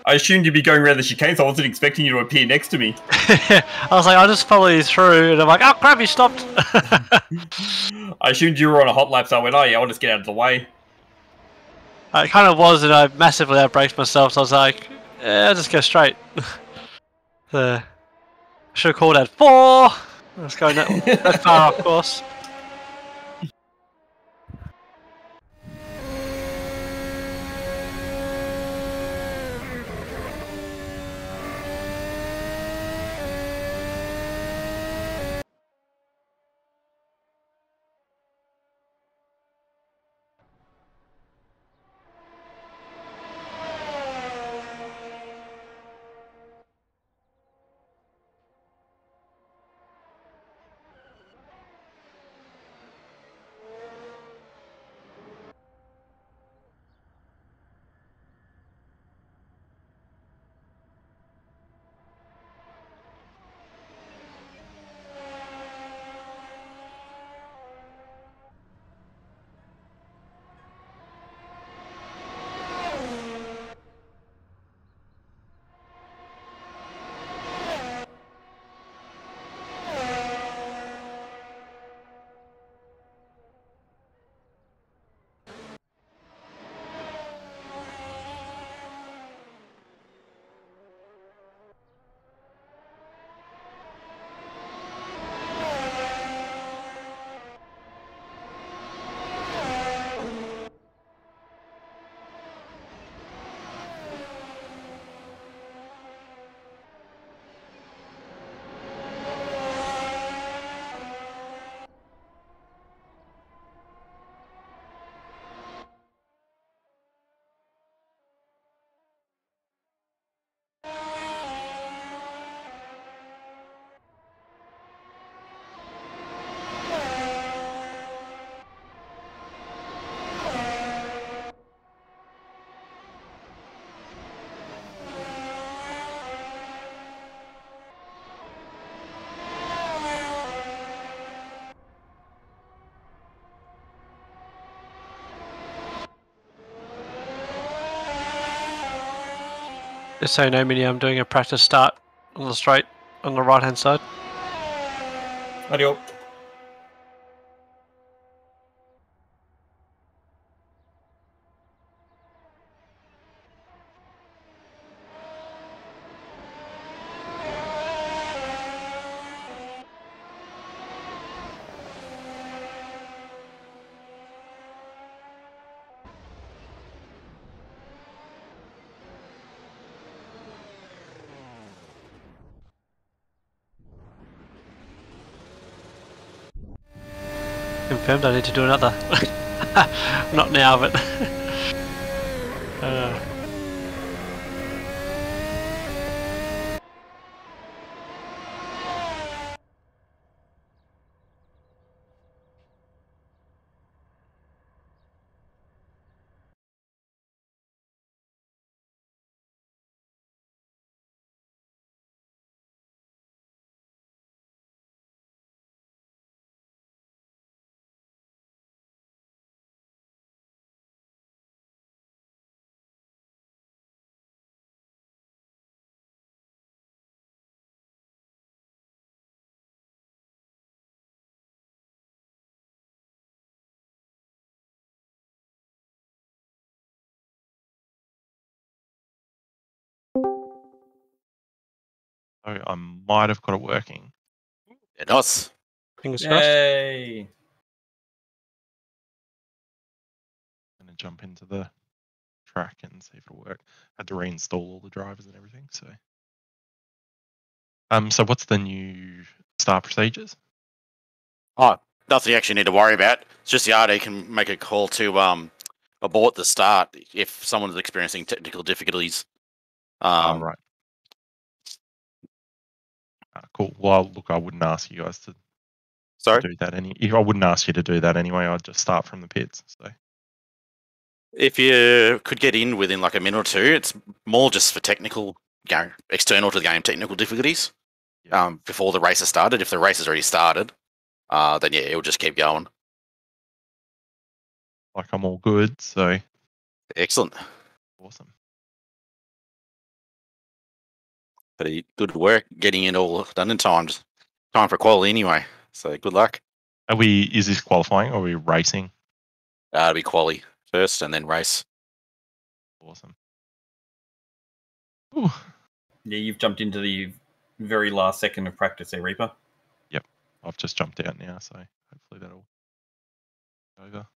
I assumed you'd be going around the chicane, so I wasn't expecting you to appear next to me. I was like, I'll just follow you through, and I'm like, oh crap, you stopped. I assumed you were on a hot lap, so I went, oh yeah, I'll just get out of the way. It kind of was, and I massively outbraked myself, so I was like, yeah, I'll just go straight. Should have called at 4. Let's go that far, of course. Just so you know, Mini, I'm doing a practice start on the straight on the right hand side. Adios. Confirmed I need to do another. Not now, but... I might have got it working. Yeah, nice. Fingers crossed. Yay. I'm going to jump into the track and see if it'll work. Had to reinstall all the drivers and everything. So what's the new start procedures? Oh, nothing you actually need to worry about. It's just the RD can make a call to abort the start if someone is experiencing technical difficulties. Right. Cool. Well, look, I wouldn't ask you guys to do that I wouldn't ask you to do that anyway. I'd just start from the pits. So if you could get in within like a minute or two, it's more just for technical, external to the game technical difficulties. Before the race has started. If the race has already started, then yeah, it'll just keep going. Like I'm all good. So excellent. Awesome. But good work getting it all done in time. Time for quality anyway. So good luck. Is this qualifying or are we racing? It'll be quali first and then race. Awesome. Ooh. Yeah, you've jumped into the very last second of practice there, Reaper. Yep. I've just jumped out now, so hopefully that'll be over.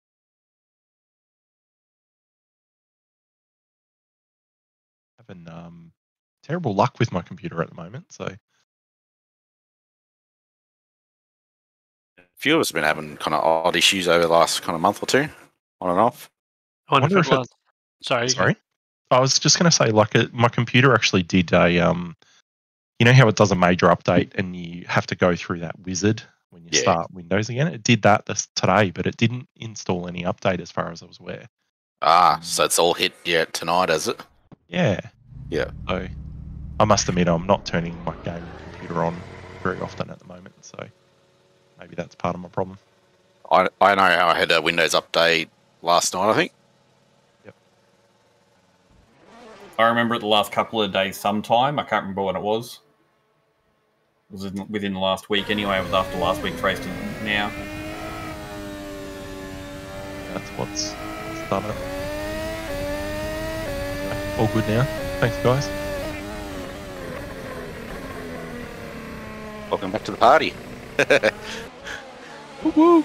Having terrible luck with my computer at the moment, so A few of us have been having kind of odd issues over the last kind of month or two, on and off. I wonder wonder if if it was. Sorry. I was just going to say, like, my computer actually did a you know how it does a major update and you have to go through that wizard when you start Windows again? It did that today, but it didn't install any update as far as I was aware. So it's all hit tonight, is it? Yeah. Yeah. So I must admit I'm not turning my gaming computer on very often at the moment, so maybe that's part of my problem. I know how I had a Windows update last night, I think. Yep. I remember it the last couple of days sometime. I can't remember when it was. It was within the last week anyway, with after last week's race to now. That's what's done it. All good now. Thanks, guys. Welcome back to the party. Woo-woo.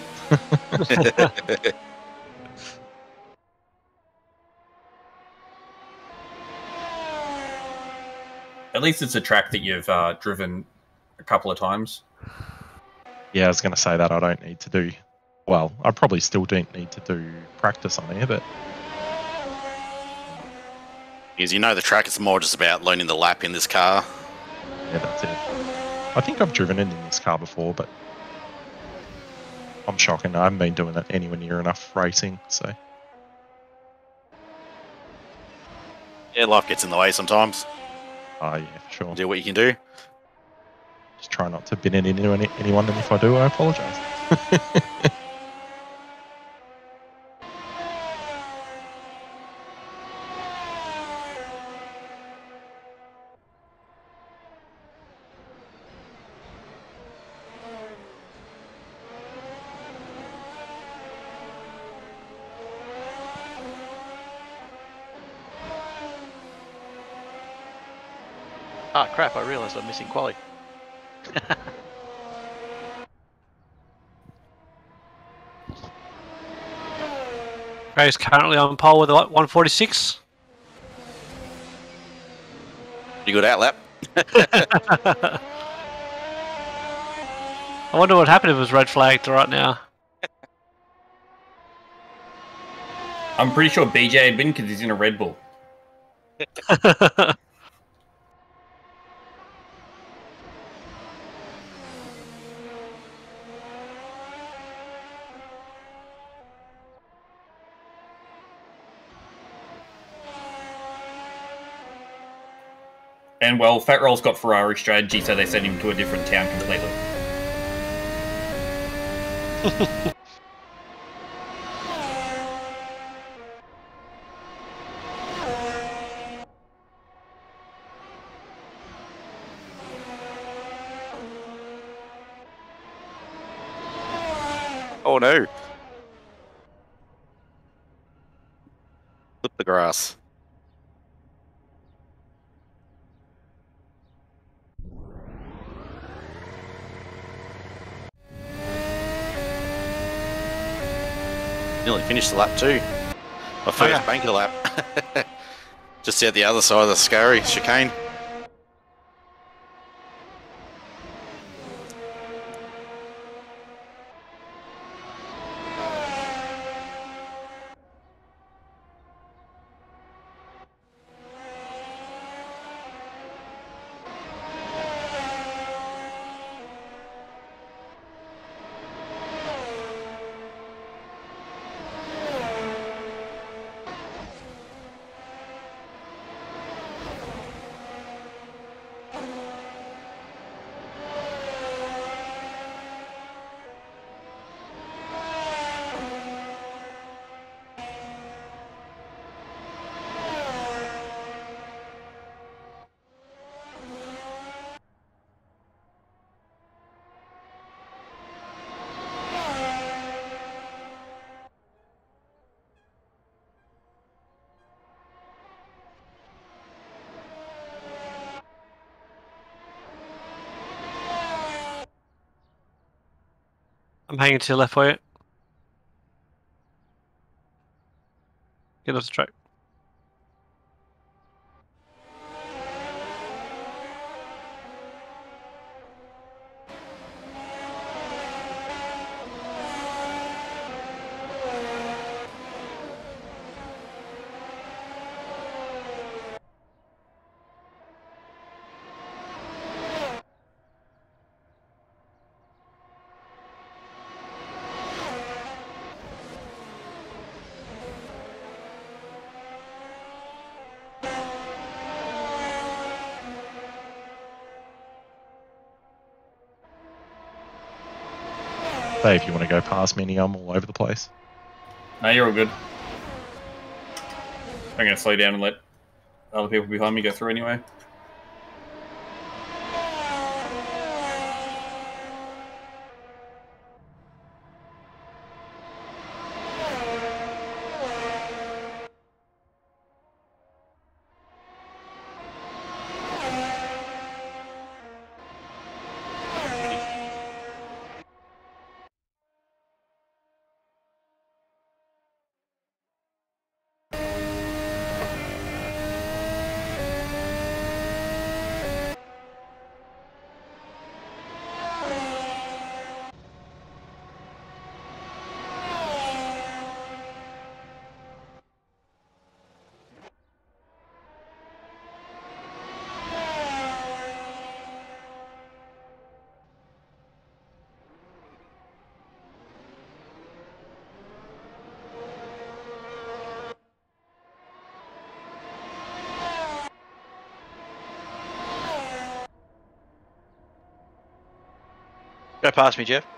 At least it's a track that you've driven a couple of times. Yeah, I was going to say that I don't need to do... Well, I probably still don't need to do practice on there, but... Because you know the track is more just about learning the lap in this car. Yeah, that's it. I think I've driven it in this car before, but... I'm shocking. I haven't been doing that anywhere near enough racing, so... Yeah, life gets in the way sometimes. Oh, yeah, for sure. Do what you can do. Just try not to bin it into anyone, and if I do, I apologise. Ah, crap, I realised I'm missing quali. Ray's currently on pole with 146. You good out lap? I wonder what happened if it was red flagged right now. I'm pretty sure BJ had been because he's in a Red Bull. And well, Fat Roll's got Ferrari strategy, so they sent him to a different town completely. Oh no. Flip the grass. Nearly finished the lap too. My first banker lap. Just out the other side of the scary chicane. I'm hanging to your left for you. Get off the track. Say if you want to go past me, I'm all over the place. No, you're all good. I'm going to slow down and let other people behind me go through anyway. Go past me, Jeff.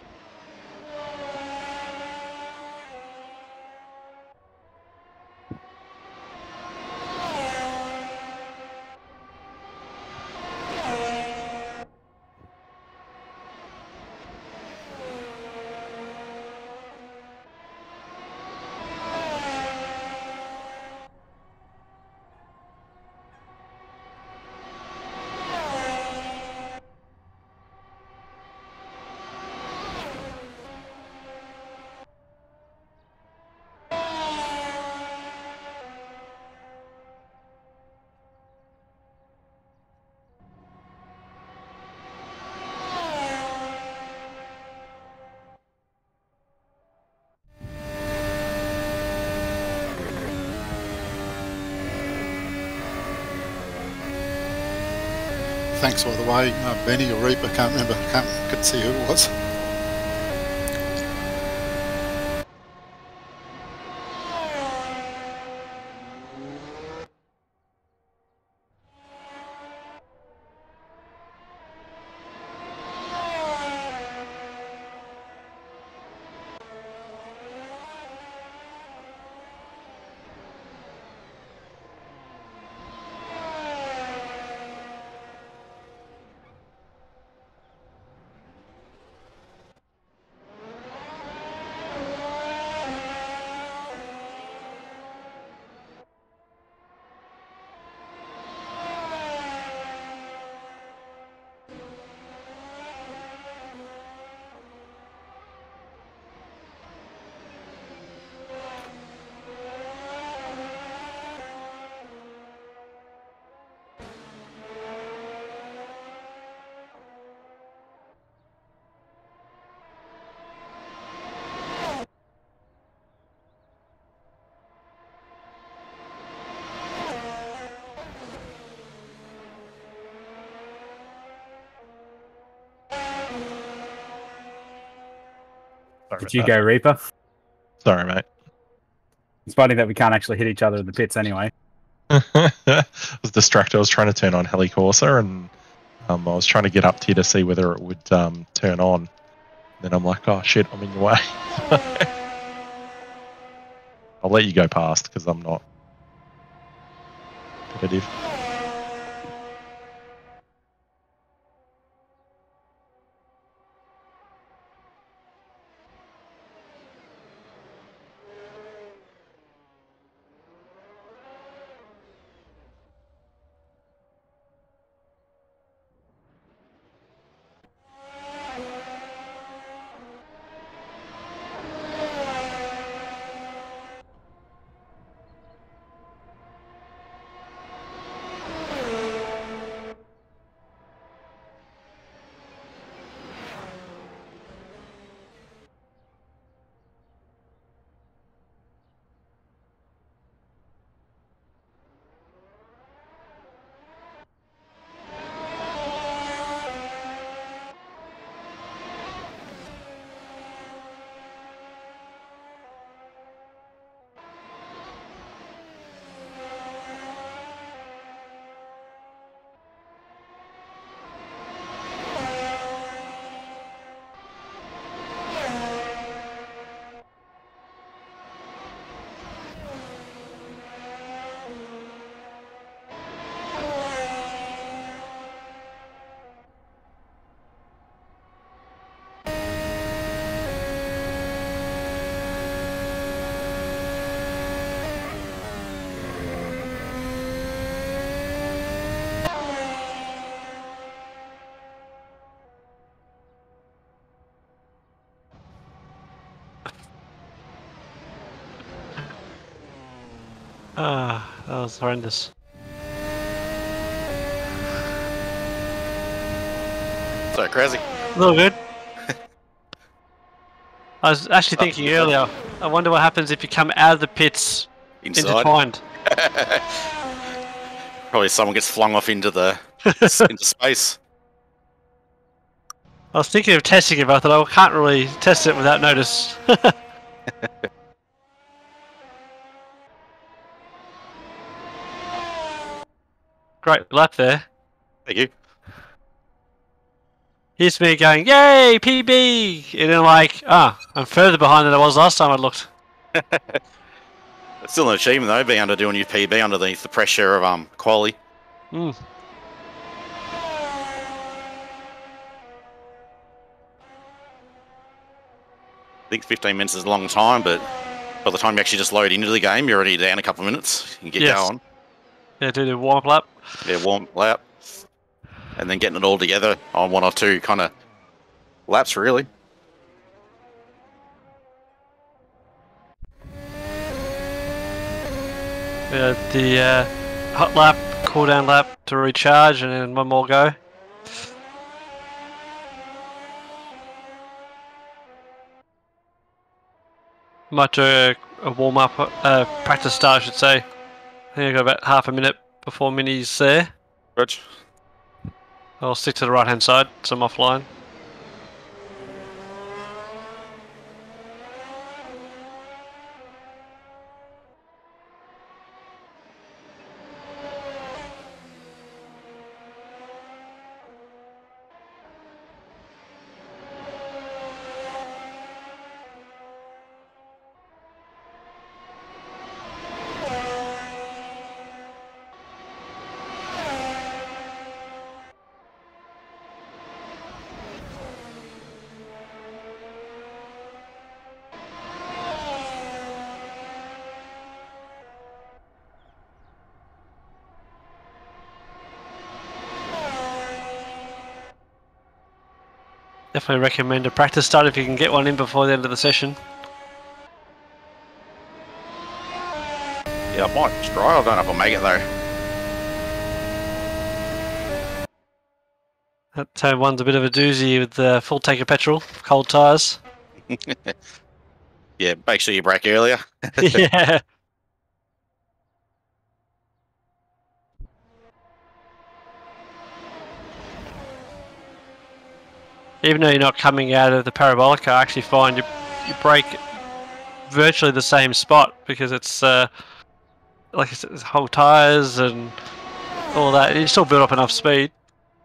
Thanks, by the way, Benny or Reaper, can't remember, couldn't see who it was. Did you go, Reaper? Sorry, mate. It's funny that we can't actually hit each other in the pits anyway. I was distracted. I was trying to turn on Helicorsa, and I was trying to get up to you to see whether it would turn on. Then I'm like, oh shit, I'm in your way. I'll let you go past because I'm not competitive. Ah, that was horrendous. So crazy. A little good. I was actually thinking earlier, I wonder what happens if you come out of the pits Inside. intertwined. Probably someone gets flung off into the into space. I was thinking of testing it, but I thought I can't really test it without notice. Great lap there. Thank you. Here's me going, yay, PB! And then like, I'm further behind than I was last time I looked. It's still an achievement though, being able to do a new PB underneath the pressure of quali. Mm. I think 15 minutes is a long time, but by the time you actually just load into the game, you're already down a couple of minutes. You can get going. Yeah, do the warm-up lap. Yeah, warm lap. And then getting it all together on 1 or 2 kind of laps, really. The hot lap, cool down lap to recharge, and then one more go. Might do a warm-up, practice start, I should say. I think I got about half a minute before Mini's there. Rich. I'll stick to the right-hand side, so I'm offline. Definitely recommend a practice start if you can get one in before the end of the session. Yeah, I might try. I don't know if I'll make it though. That turn one's a bit of a doozy with the full tank of petrol, cold tyres. Yeah, make sure you brake earlier. Yeah. Even though you're not coming out of the parabolic, I actually find you brake virtually the same spot because it's like I said, it's whole tyres and all that. You still build up enough speed.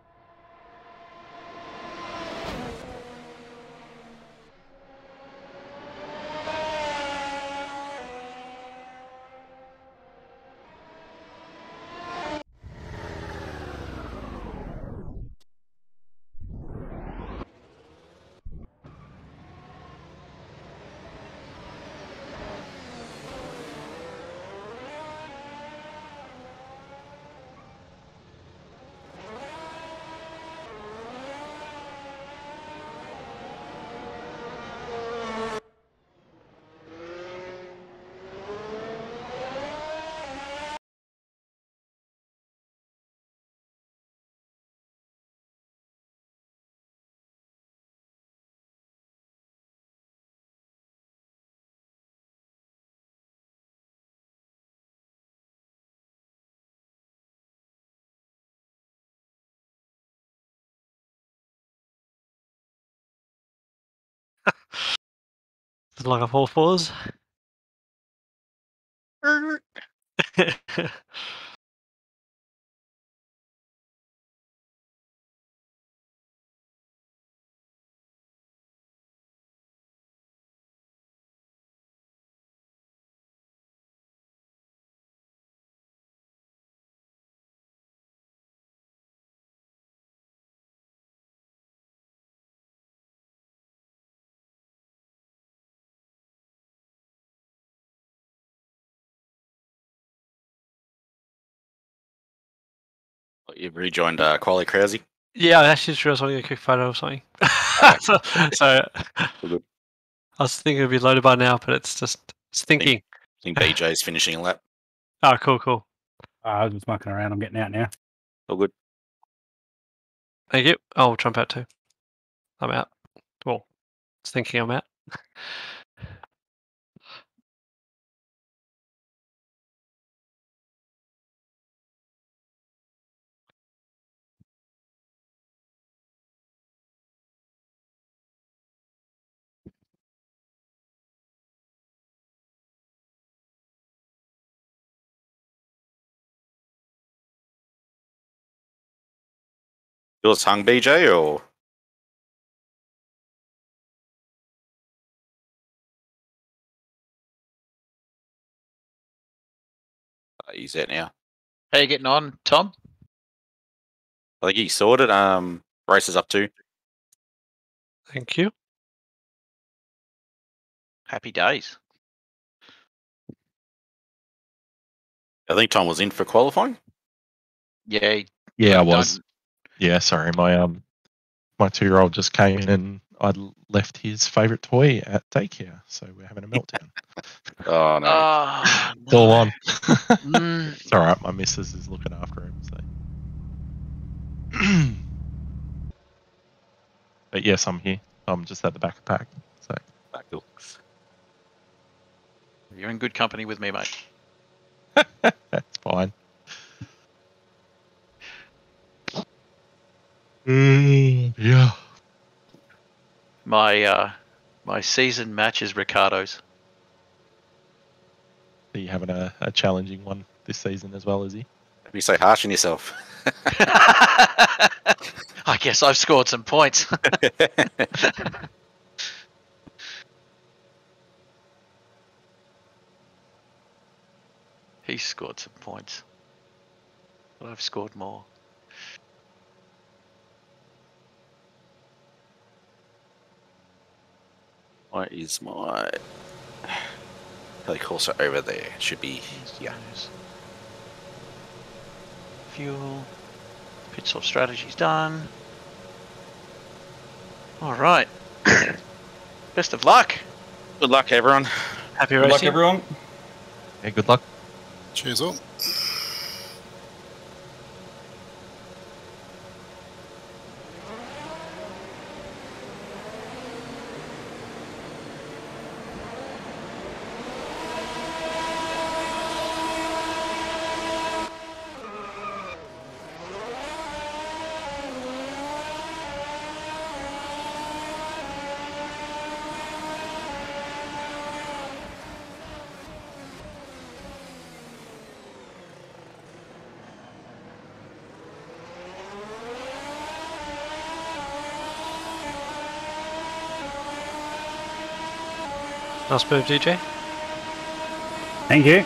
Like a 4-4s. You've rejoined Quali Krause. Yeah, I actually sure I was wanting a quick photo or something. so I was thinking it'd be loaded by now, but it's thinking. I think BJ's finishing a lap. Oh, cool. I was just mucking around. I'm getting out now. All good. Thank you. I'll jump out too. I'm out. Well, it's thinking I'm out. Yours hung, BJ, or he's out now? How you getting on, Tom? I think he sorted. Races up to. Thank you. Happy days. I think Tom was in for qualifying. Yeah. Yeah, I was. Yeah, sorry. My 2-year-old just came in and I'd left his favourite toy at daycare, so we're having a meltdown. Oh no. Oh, It's all on. Mm. It's all right. My missus is looking after him. So. But yes, I'm here. I'm just at the back of the pack. So Cool. You're in good company with me, mate. that's fine. Yeah. My season match is Ricardo's. Are you having a challenging one this season as well, is he? Don't be so harsh on yourself. I guess I've scored some points. He scored some points, but I've scored more. Why is my helicourser over there? It should be here. Fuel. Pit stop strategy's done. All right. Best of luck. Good luck, everyone. Happy Good luck, racing. everyone. Yeah, good luck. Cheers all. Nice move, DJ. Thank you.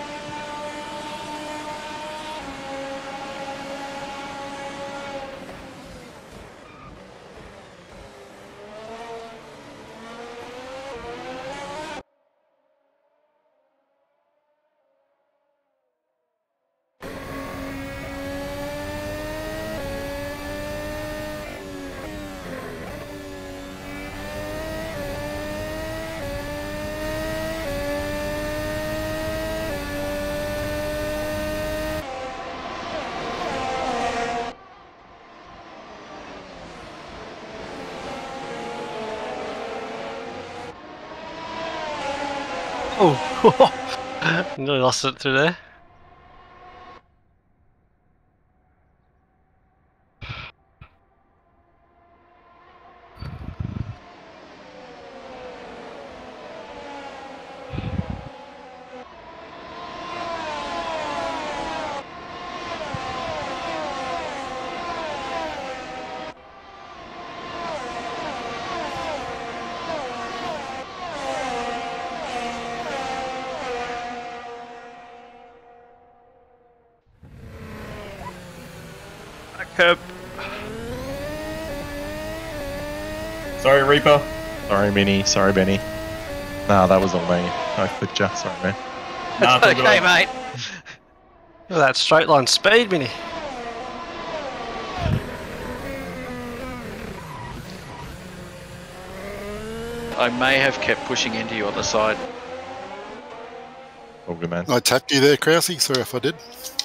Oh, nearly lost it through there. Curb. Sorry, Reaper. Sorry, Minnie. Sorry, Benny. Nah, that was all me. I clicked you. Sorry, man. Nah, it's all Okay, good. mate. Look at that straight line speed, Mini. I may have kept pushing into you on the side. All good, man. I tapped you there, Krause. Sorry if I did.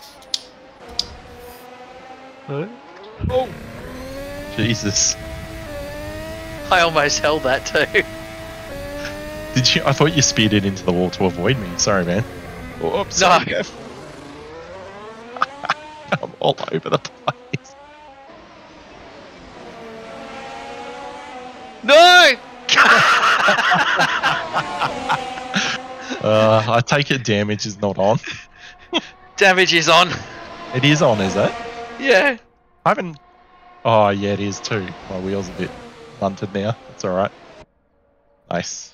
Oh, Jesus! I almost held that too. Did you? I thought you speared it into the wall to avoid me. Sorry, man. Oops. No. Sorry, Kev. I'm all over the place. No! I take it damage is not on. Damage is on. It is on, is it? Yeah. I haven't. Oh, yeah, it is too. My wheel's a bit blunted now. That's alright. Nice.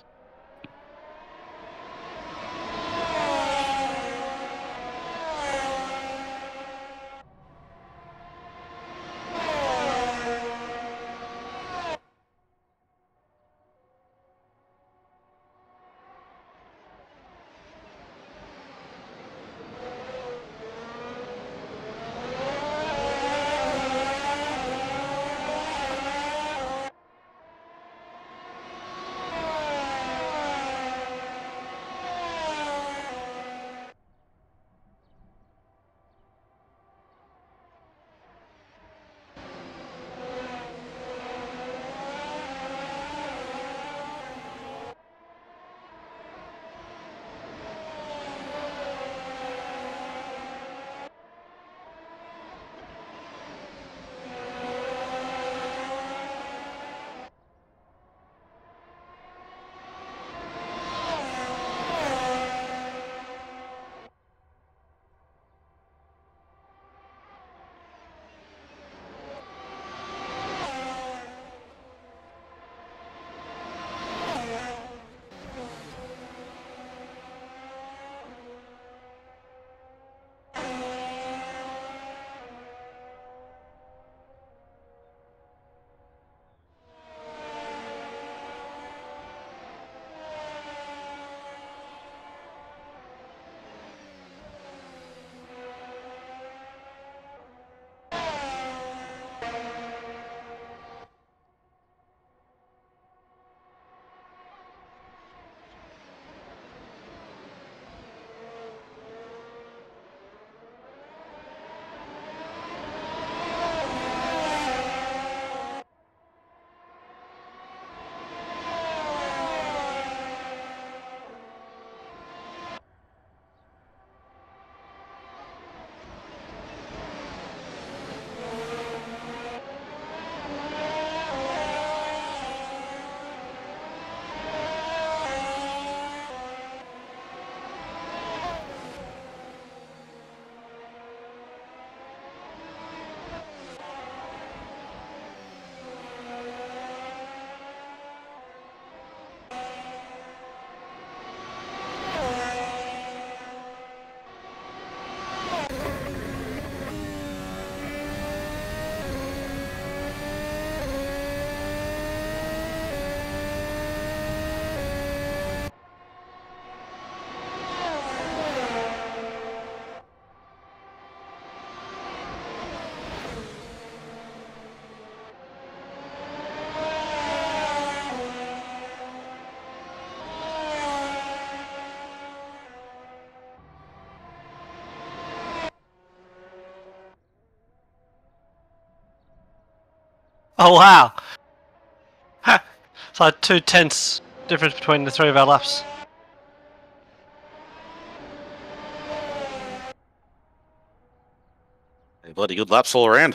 Oh wow! It's like 2/10 difference between the three of our laps. Bloody good laps all around.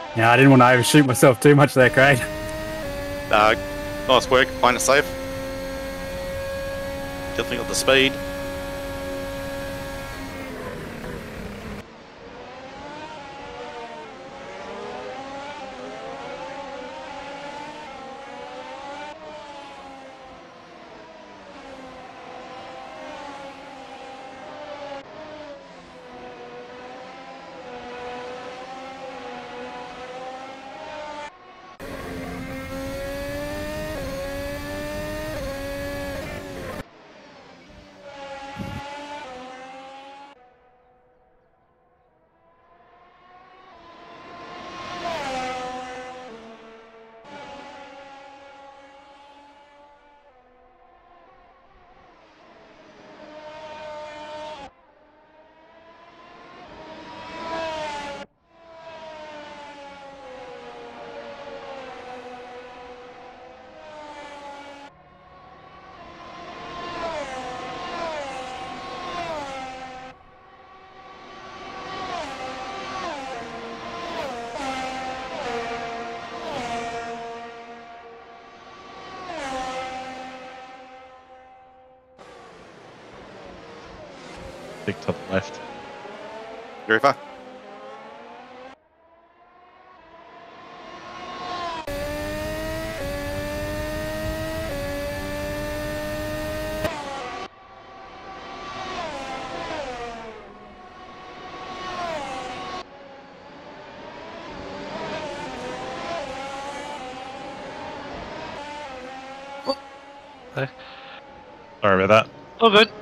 Yeah, I didn't want to overshoot myself too much there, Craig. Nice work, playing it safe. Definitely got the speed. Big to the left. Groover. Sorry about that. All good.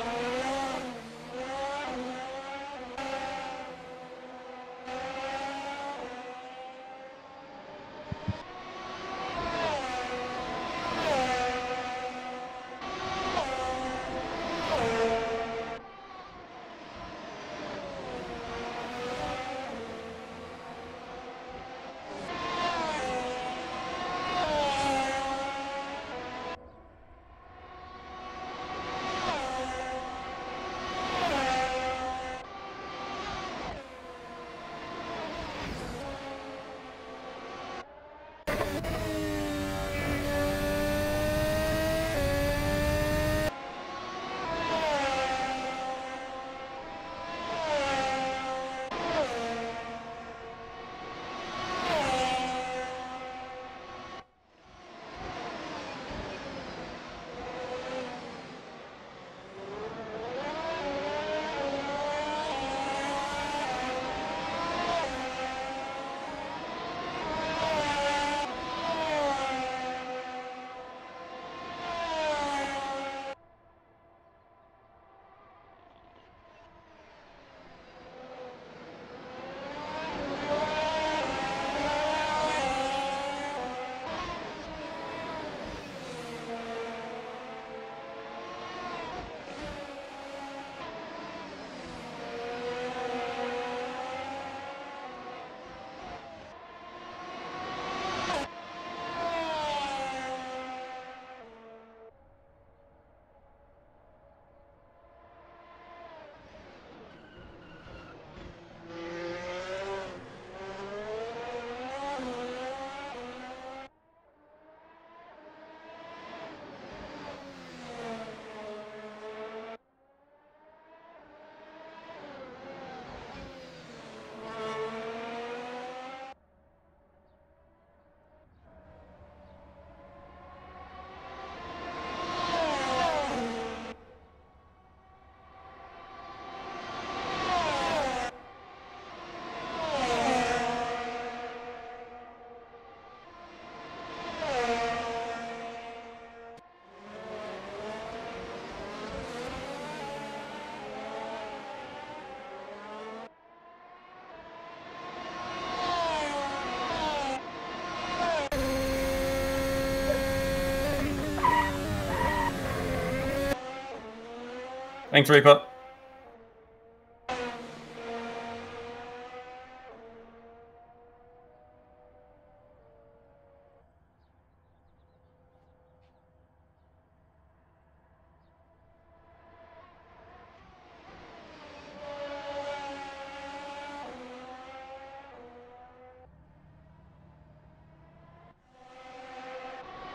Thanks, Reaper.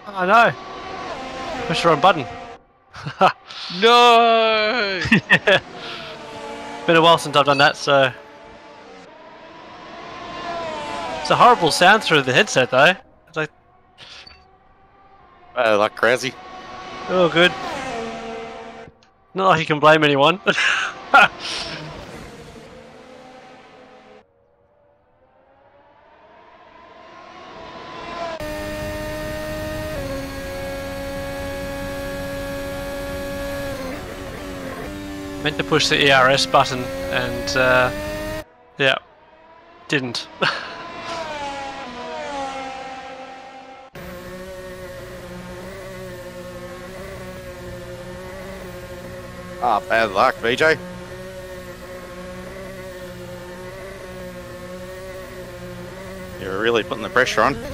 Oh no! Push the wrong button. No! Been a while since I've done that, so it's a horrible sound through the headset, though. It's like, Like crazy. oh, good. Not like you can blame anyone. Meant to push the ERS button and yeah, didn't. Bad luck, VJ. You're really putting the pressure on.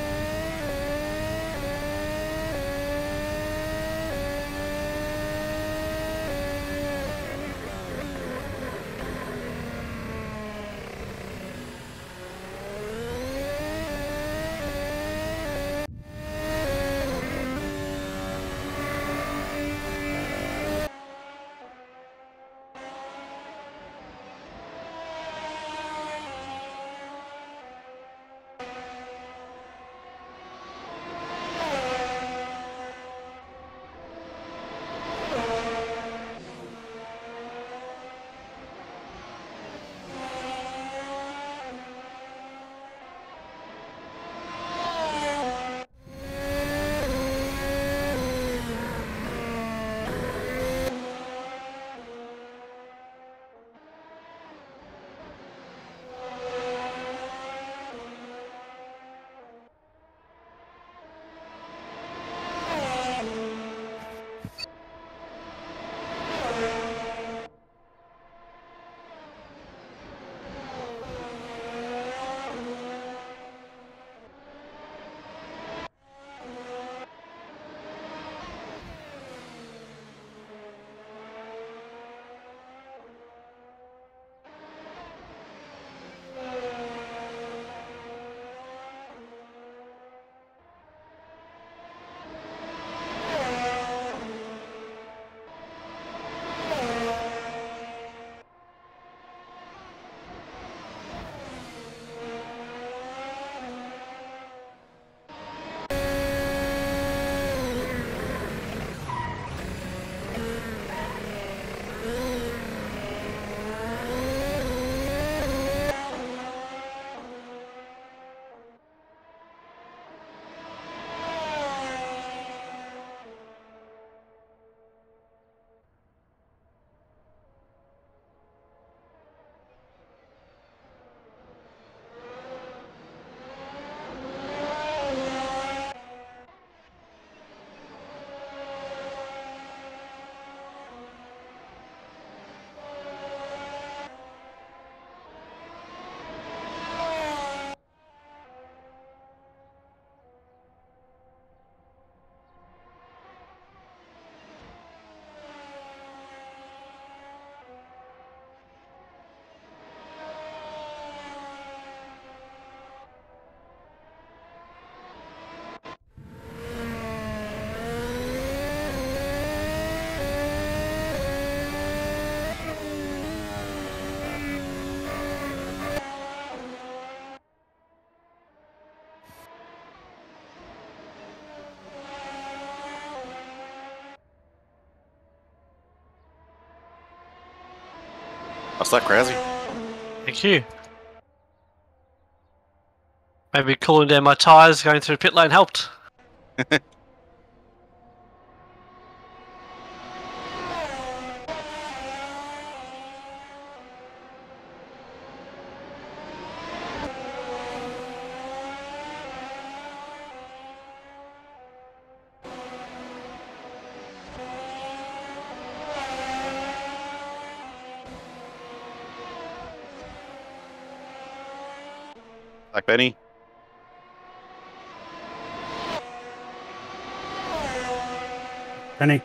What's that, crazy? Thank you. Maybe cooling down my tyres going through pit lane helped. Like Benny. Penny.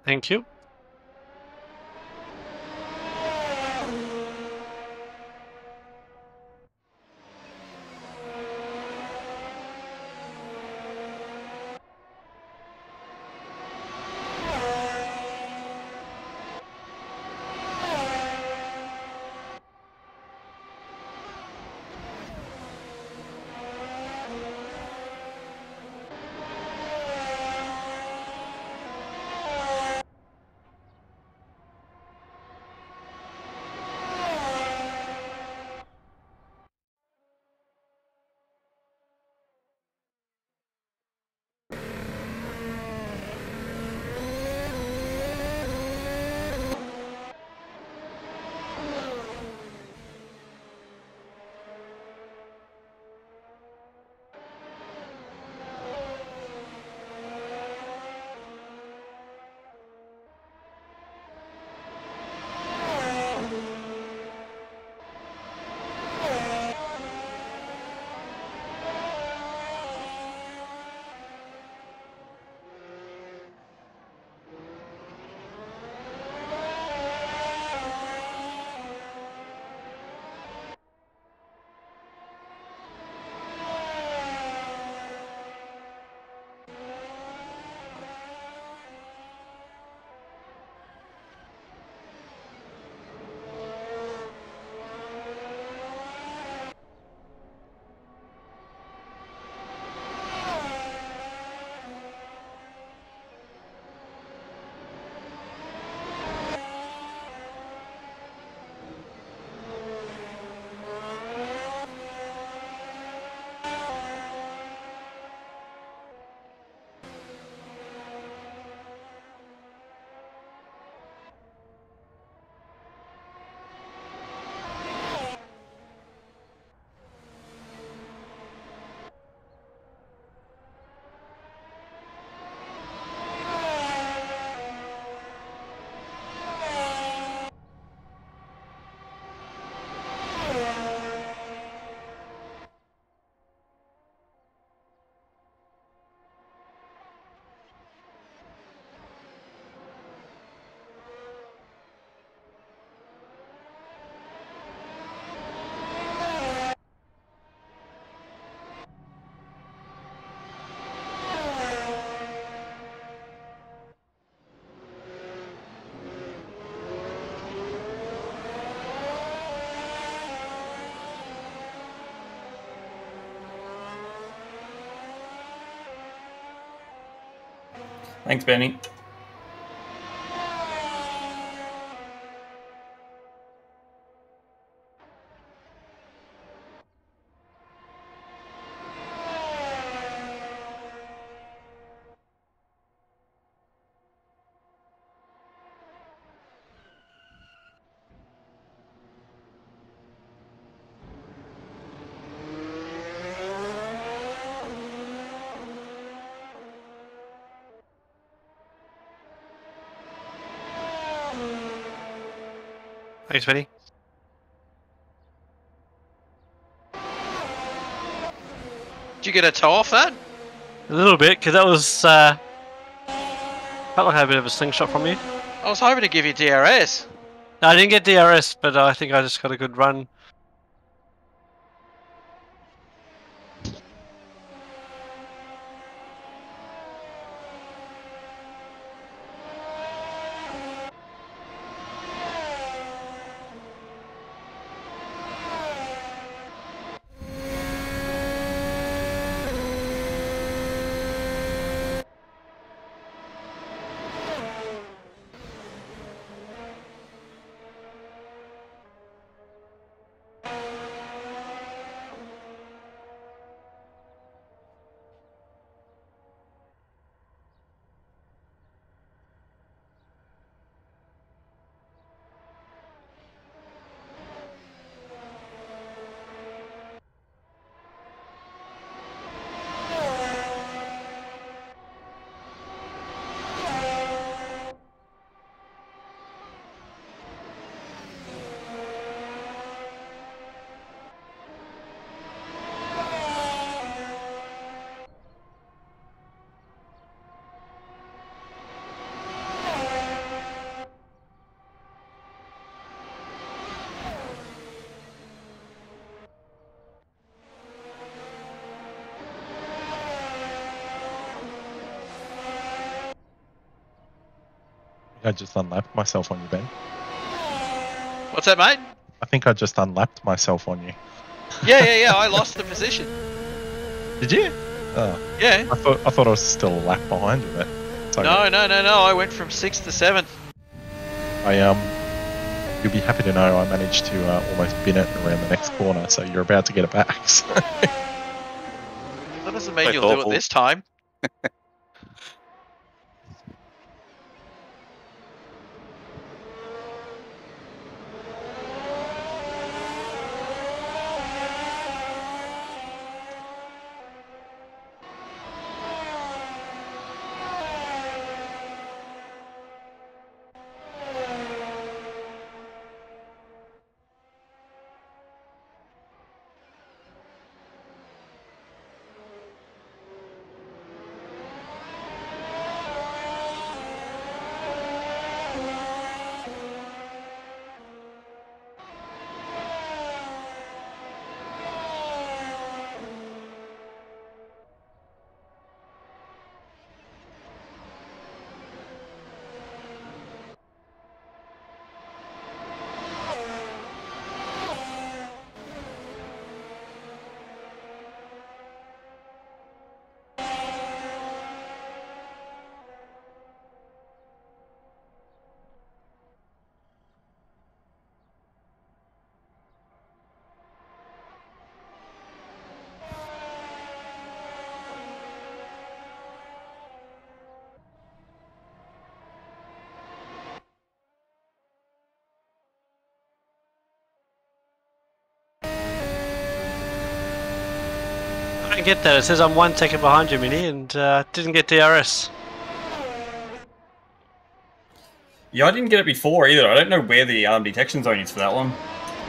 Thank you. Thanks, Benny. Thanks, Benny. Did you get a toe off that? A little bit, because that was felt like I had a bit of a slingshot from you. I was hoping to give you DRS. No, I didn't get DRS, but I think I just got a good run. I just unlapped myself on you, Ben. What's that, mate? I think I just unlapped myself on you. Yeah. I lost the position. Did you? Oh, Yeah. I thought I was still a lap behind you, but it's okay. No. I went from 6th to 7th. You'll be happy to know I managed to almost bin it around the next corner, so you're about to get it back. So. That doesn't mean So you'll do thoughtful. it this time. I didn't get that. It says I'm 1 second behind you, Mini, and didn't get DRS. Yeah, I didn't get it before either. I don't know where the detection zone is for that one.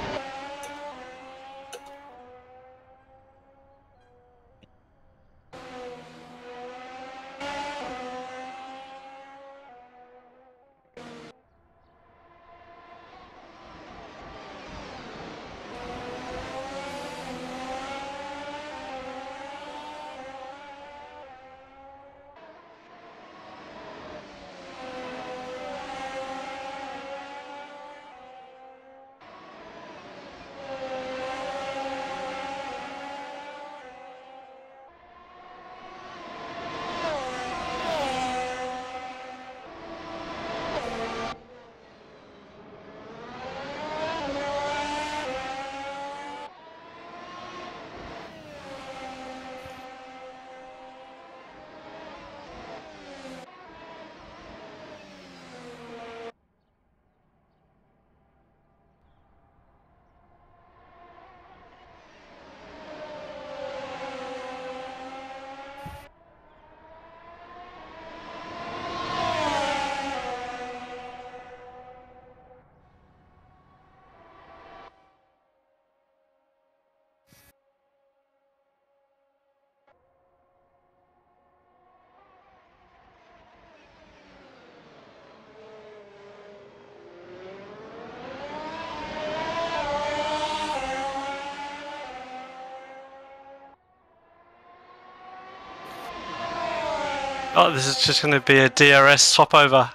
Oh, this is just going to be a DRS swap over.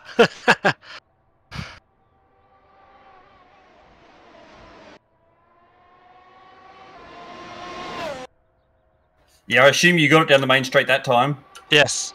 Yeah, I assume you got it down the main straight that time. Yes.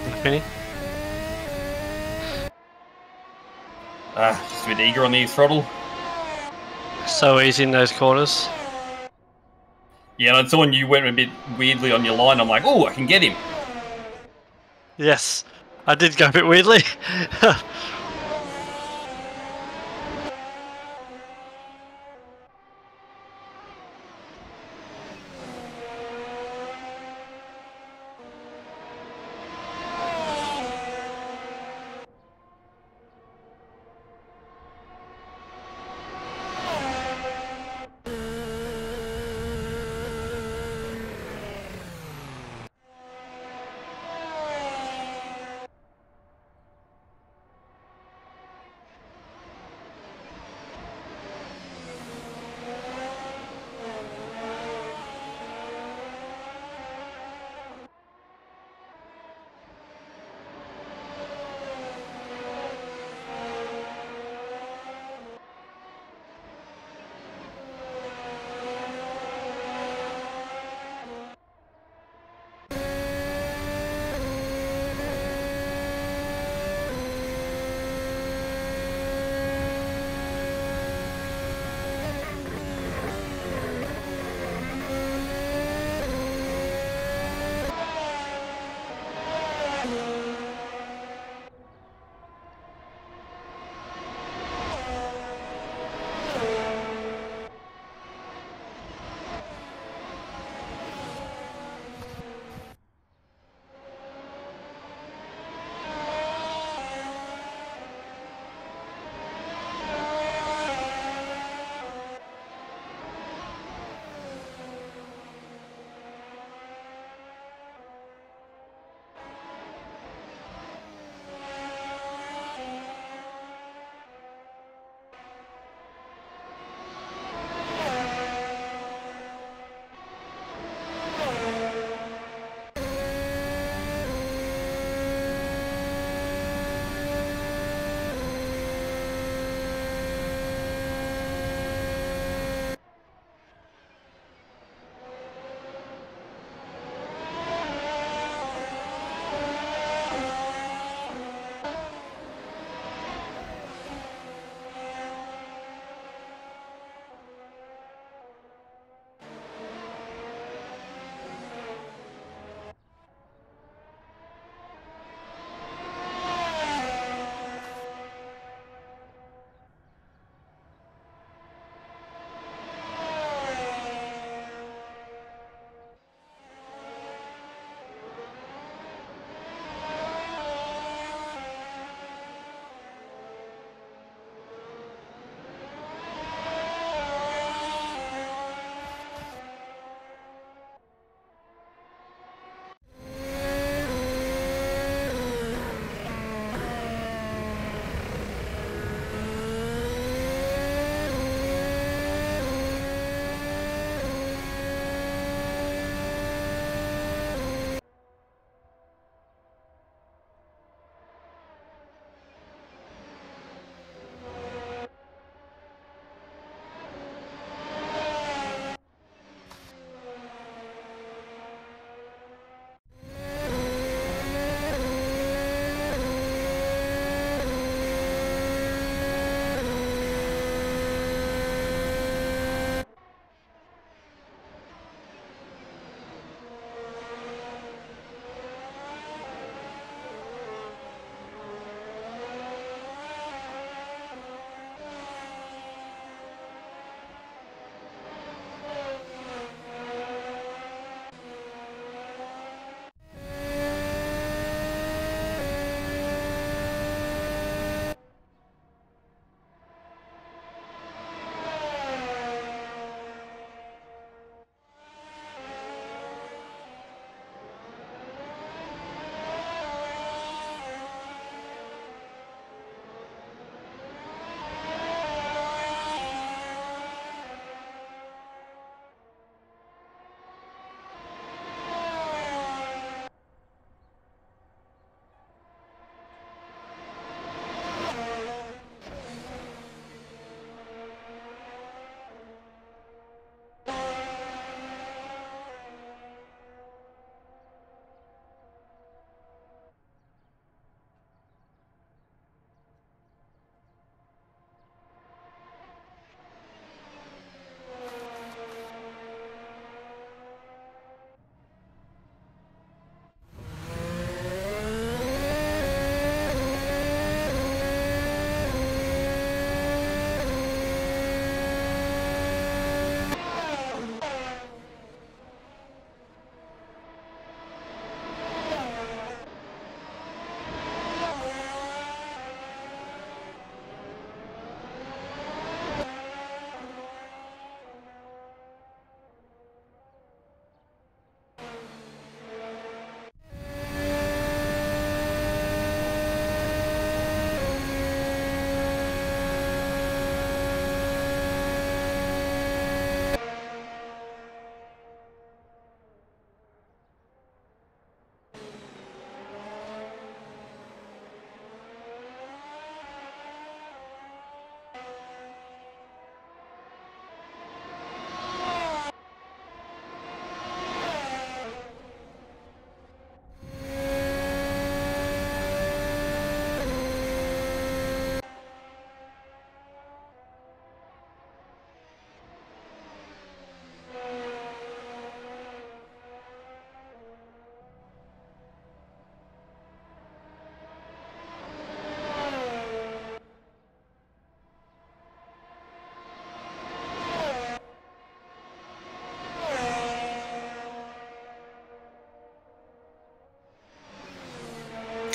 Penny? Just a bit eager on the throttle. So easy in those corners. Yeah, and I saw when you went a bit weirdly on your line. I'm like, oh, I can get him. Yes, I did go a bit weirdly.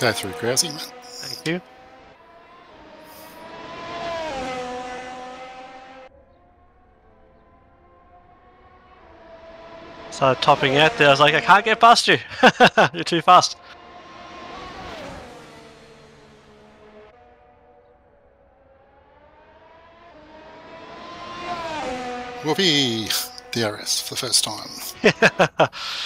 Go through, Grousey, mate. Thank you. So topping out there, I was like, I can't get past you. You're too fast. Whoopee! DRS for the first time.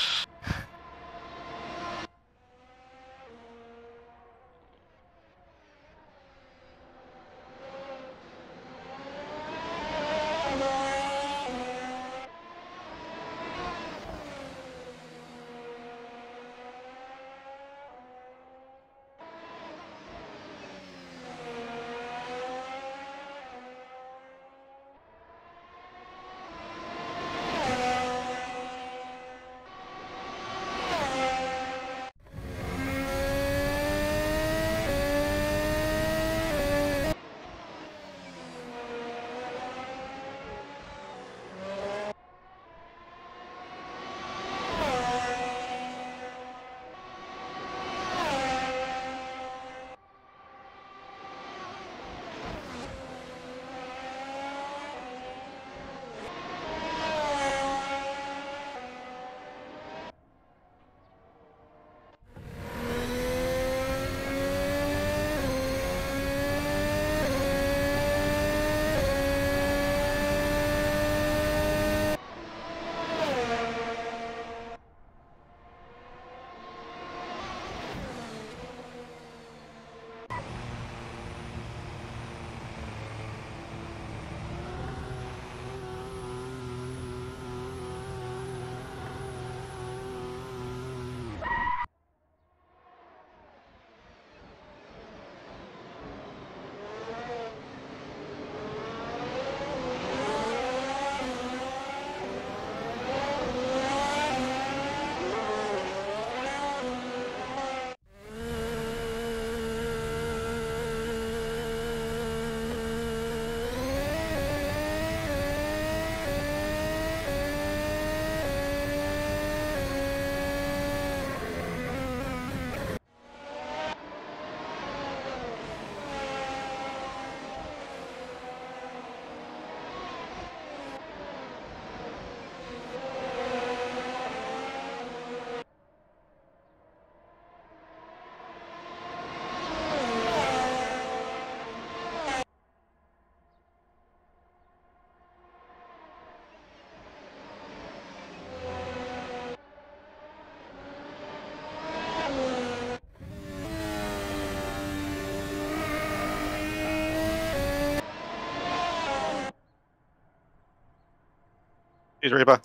Here's Reaper.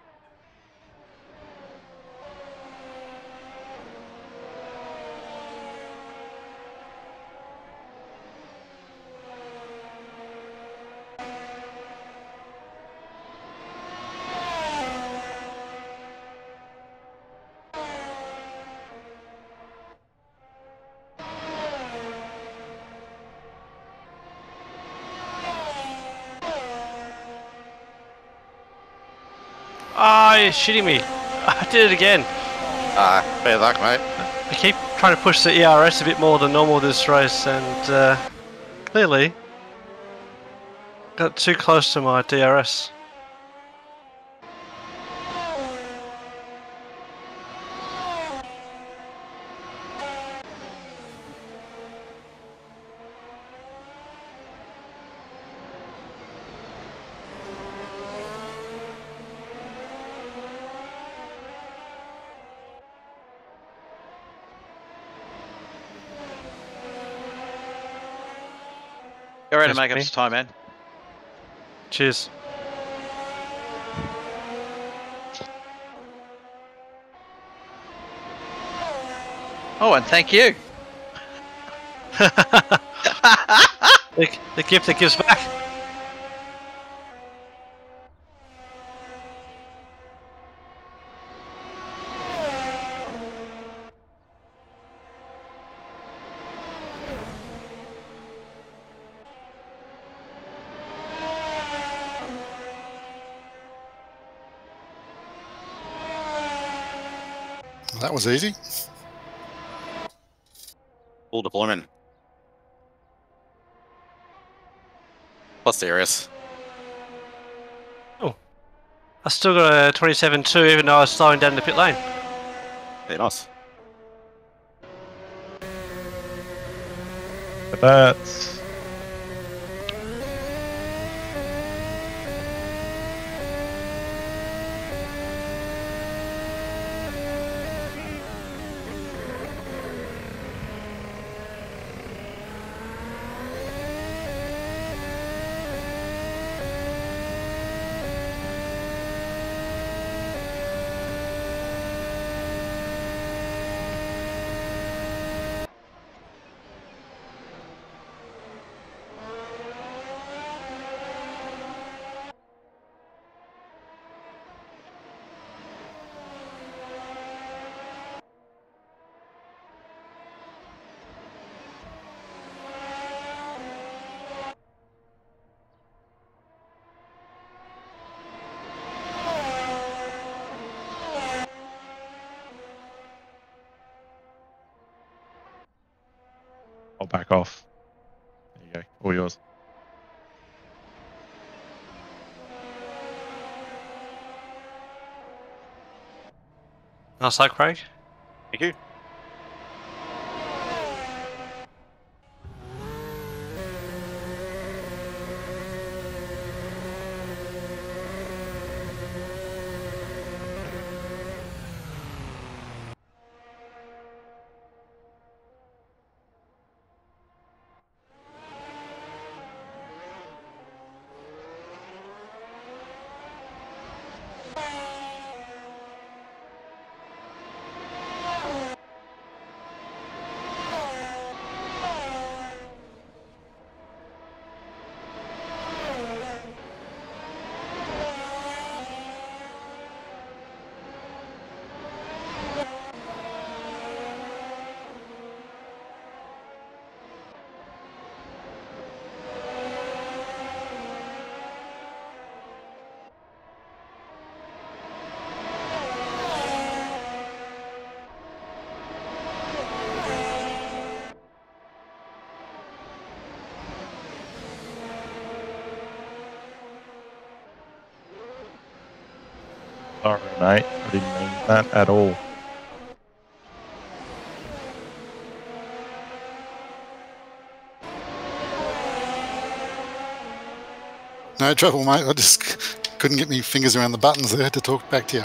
Oh, you're shitting me. I did it again. Bad luck, mate. I keep trying to push the ERS a bit more than normal this race, and clearly got too close to my DRS. Go around and Cheers, make up mate. some time, man. Cheers. Oh, and thank you. The gift that gives back. That was easy. Full deployment. Plus DRS. I still got a 27.2 even though I was slowing down the pit lane. Yeah, nice. But that's I'll back off. There you go. All yours. Nice luck, Craig. Thank you. Sorry, mate. I didn't mean that at all. No trouble, mate. I just couldn't get my fingers around the buttons there to talk back to you.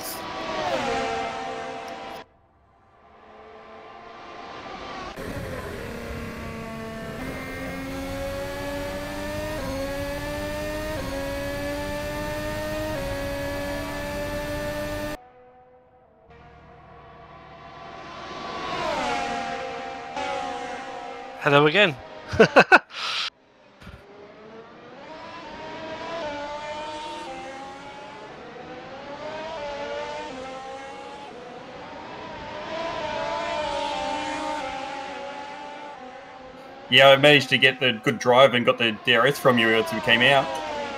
Hello again. Yeah, I managed to get the good drive and got the DRS from you as we came out.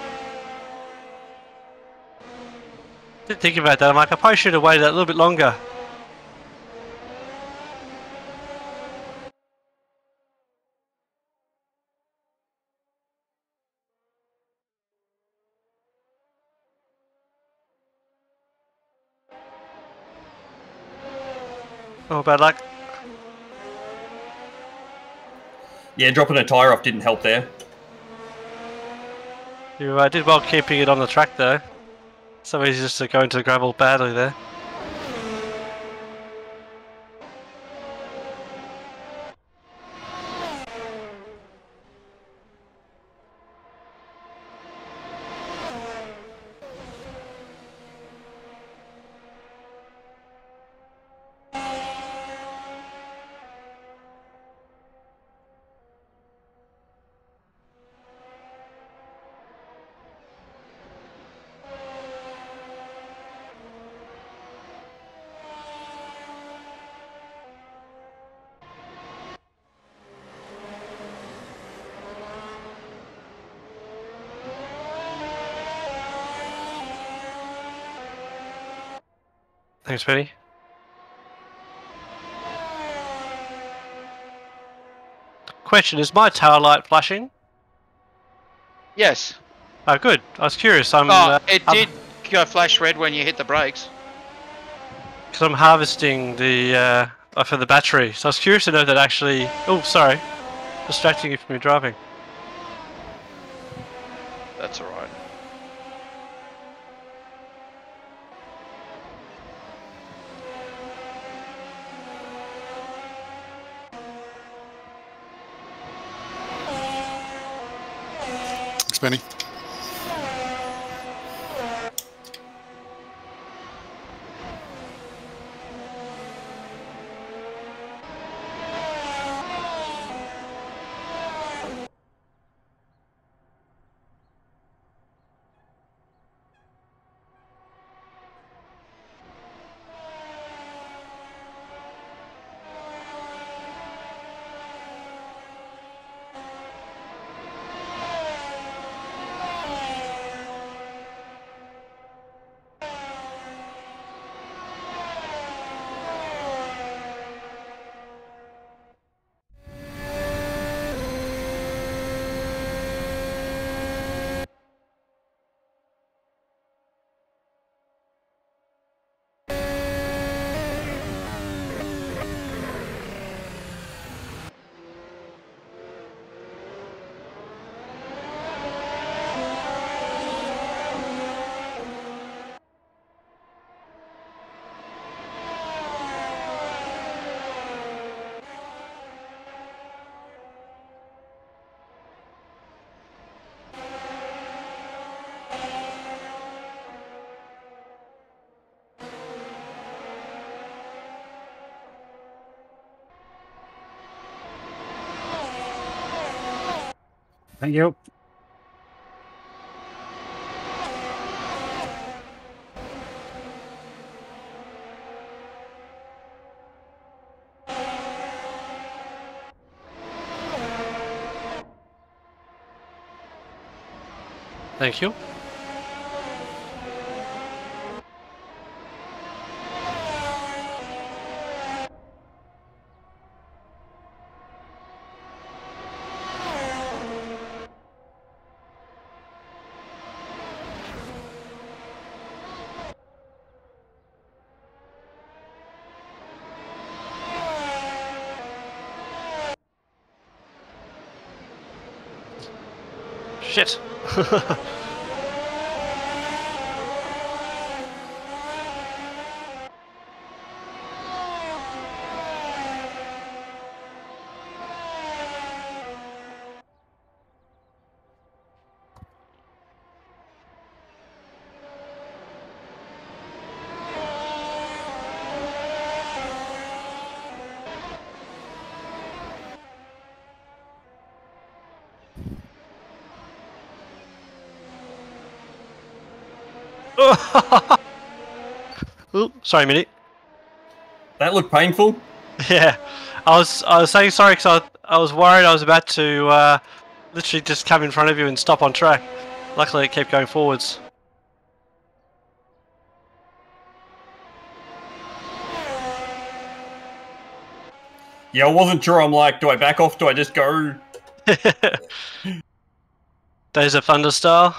Didn't think about that. I'm like, I probably should have waited a little bit longer. Oh, bad luck. Yeah, dropping a tyre off didn't help there. You did well keeping it on the track though. So easy just to go into the gravel badly there. Thanks, Benny. Question: is my tail light flashing? Yes. Oh, good. I was curious. It did go flash red when you hit the brakes. Because I'm harvesting the for the battery, so I was curious to know that actually. Oh, sorry, distracting you from your driving. That's alright. Thanks, Benny. Thank you. Thank you. Shit. Ooh, sorry, Minnie. That looked painful. Yeah, I was saying sorry because I was worried I was about to literally just come in front of you and stop on track. Luckily, it kept going forwards. Yeah, I wasn't sure. I'm like, do I back off? Do I just go? Days of Thunder style.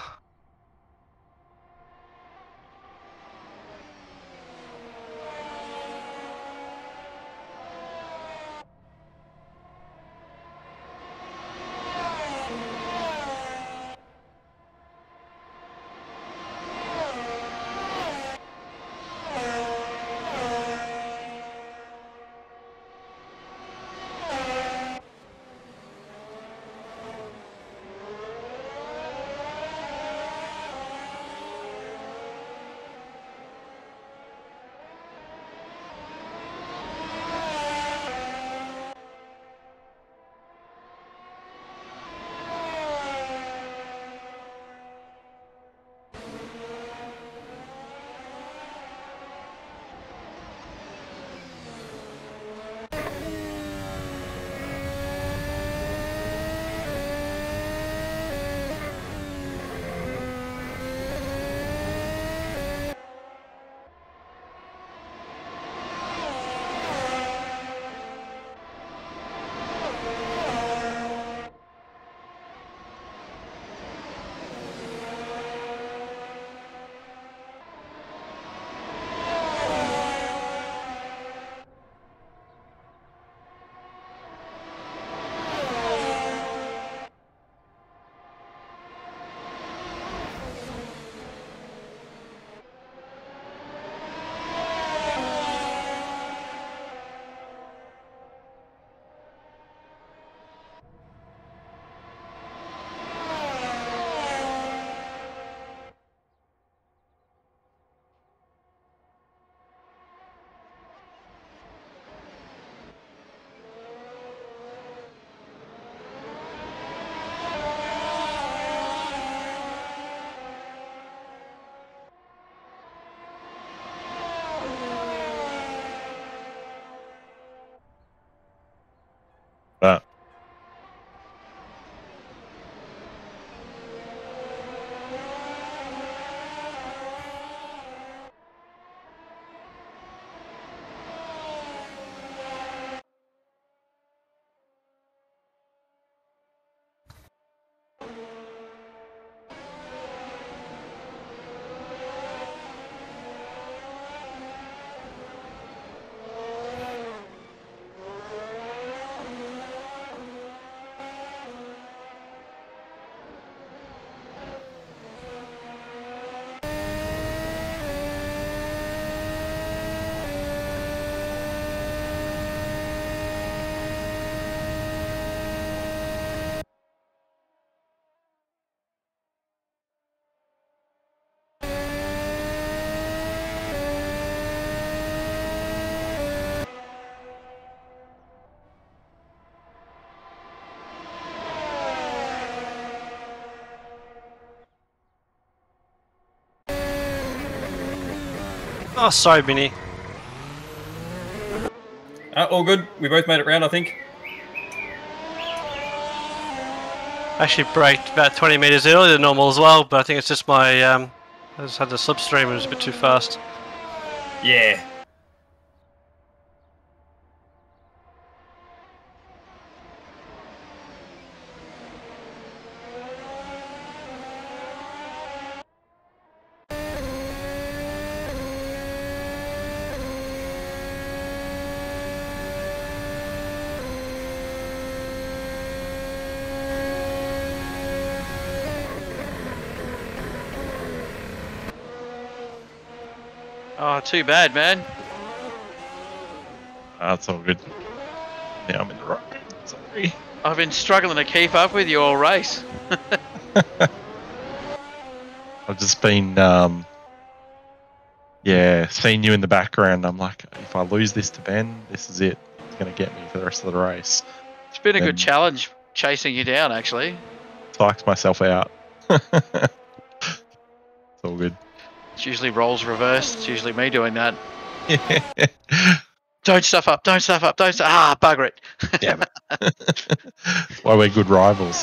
Oh, sorry, Minnie. All good. We both made it round, I think. Actually braked about 20 meters earlier than normal as well, but I think it's just my I just had the slipstream and it was a bit too fast. Yeah. Oh, too bad, man. That's all good. Now I'm in the right. Sorry. I've been struggling to keep up with you all race. I've just been, seeing you in the background. I'm like, if I lose this to Ben, this is it. It's going to get me for the rest of the race. It's been a Then- good challenge chasing you down, actually. Psyched myself out. It's all good. It's usually roles reversed. It's usually me doing that. Don't stuff up, don't stuff up, don't stuff. Ah, bugger it. Damn it. That's why we're good rivals.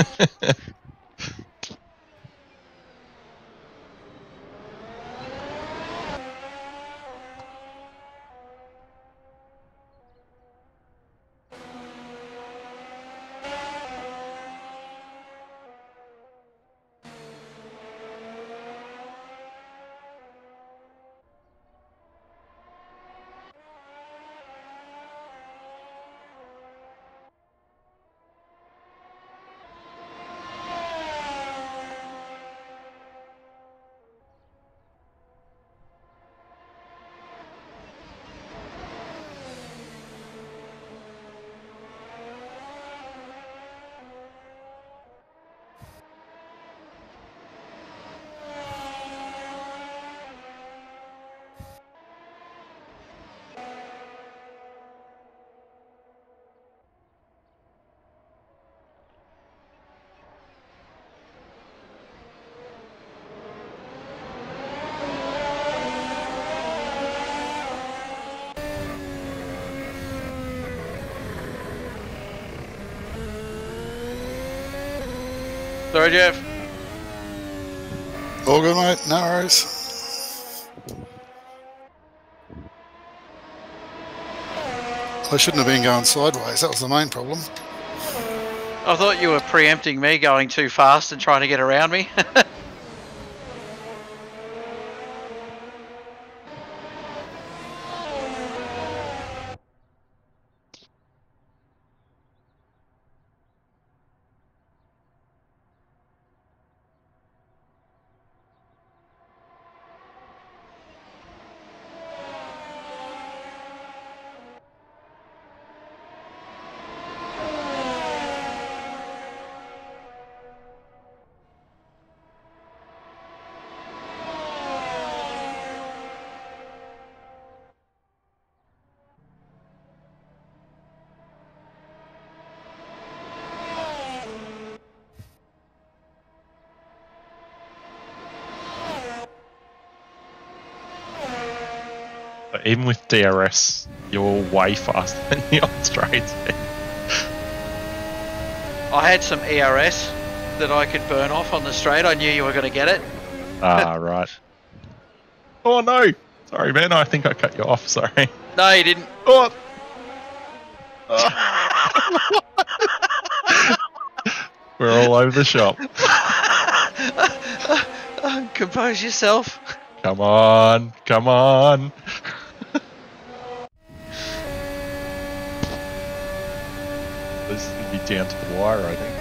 Sorry, Jeff. All good, mate. No worries. I shouldn't have been going sideways. That was the main problem. I thought you were preempting me going too fast and trying to get around me. But even with DRS, you're way faster than the on straights. I had some ERS that I could burn off on the straight. I knew you were going to get it. Ah, right. Oh no! Sorry, man. I think I cut you off. Sorry. No, you didn't. Oh. We're all over the shop. Compose yourself. Come on, come on. This is going to be down to the wire, I think.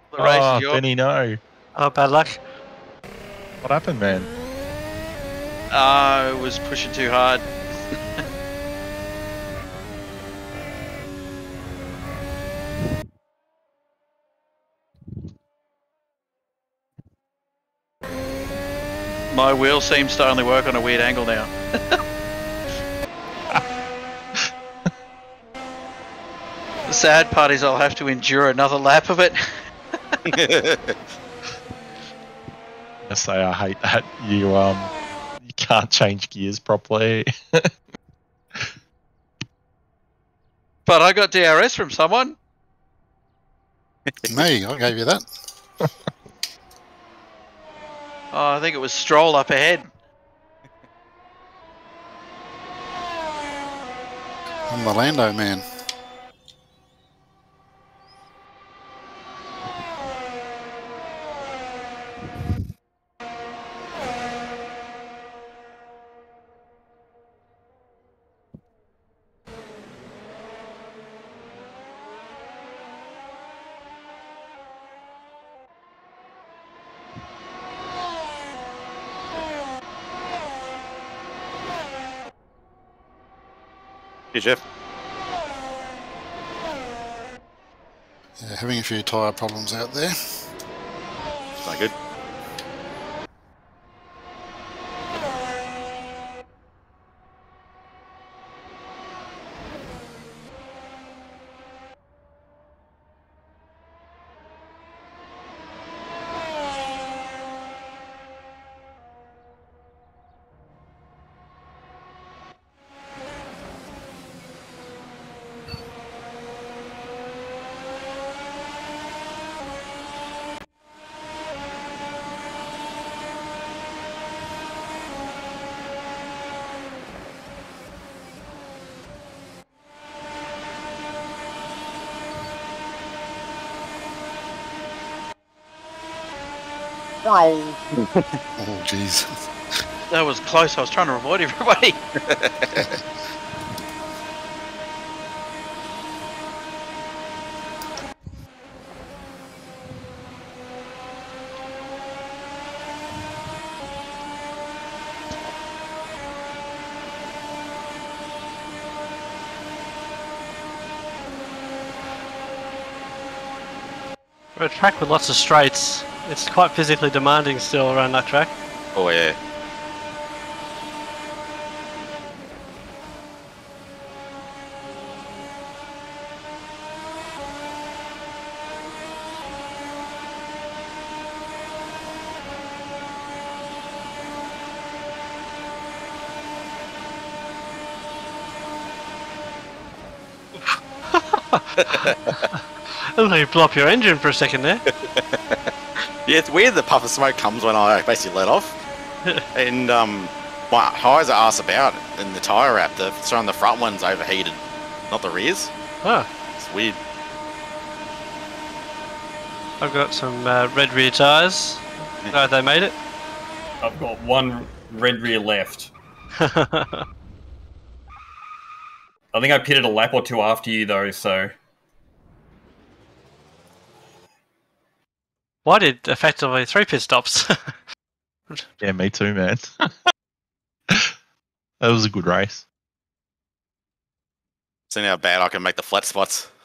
The race Oh, is yours. Benny, no. Oh, bad luck. What happened, man? I was pushing too hard. My wheel seems to only work on a weird angle now. The sad part is I'll have to endure another lap of it. I say I hate that you can't change gears properly. But I got DRS from someone. Me, I gave you that. Oh, I think it was Stroll up ahead. I'm the Lando man. Hey, Jeff. Yeah, having a few tyre problems out there. Not good. Oh, jeez. That was close. I was trying to avoid everybody. We're a track with lots of straights. It's quite physically demanding still around that track. Oh, yeah. It looked like you blew up your engine for a second there. Yeah, it's weird the puff of smoke comes when I basically let off. And my tyres are arse about in the tyre wrap. The on the front one's overheated, not the rears. Oh, It's weird. I've got some red rear tyres. Oh, they made it. I've got one red rear left. I think I pitted a lap or two after you, though, so... Well, I did effectively 3 pit stops. Yeah, me too, man. That was a good race. Seeing how bad I can make the flat spots.